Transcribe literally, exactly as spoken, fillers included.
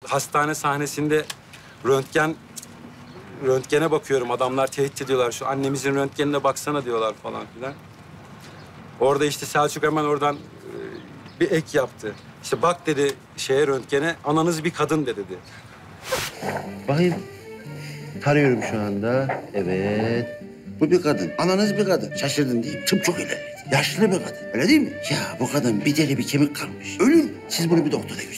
hastane sahnesinde röntgen röntgene bakıyorum. Adamlar tehdit ediyorlar. Şu annemizin röntgenine baksana diyorlar falan filan. Orada işte Selçuk hemen oradan e, bir ek yaptı. İşte bak dedi şeye röntgene, ananız bir kadın de dedi. Bakayım. Tarıyorum şu anda. Evet. Bu bir kadın. Ananız bir kadın. Şaşırdın değil mi? Tıp çok ilerledi. Yaşlı bir kadın. Öyle değil mi? Ya bu kadın bir deri bir kemik kalmış. Ölür mü? Siz bunu bir doktora götürün.